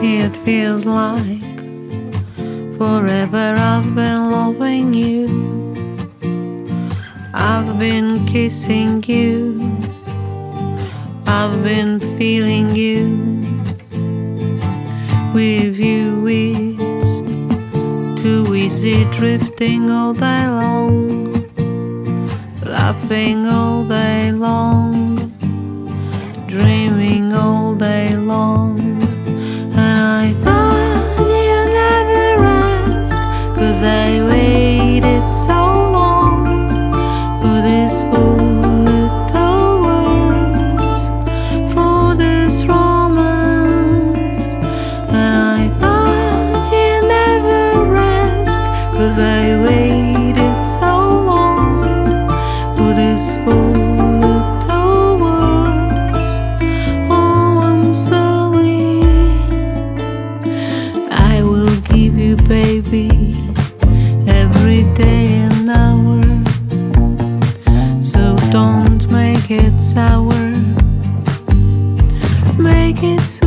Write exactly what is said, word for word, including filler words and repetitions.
It feels like forever I've been loving you. I've been kissing you. I've been feeling you. With you it's too easy, drifting all day long, laughing all day long, dreaming all day long. And I thought you'd never ask, 'cause I waited so long for this fool little words, for this romance. And I thought you'd never ask, 'cause I waited so long for this fool little words. Oh, I'm sorry. I will give you, baby, every day and hour, so don't make it sour, make it sweet.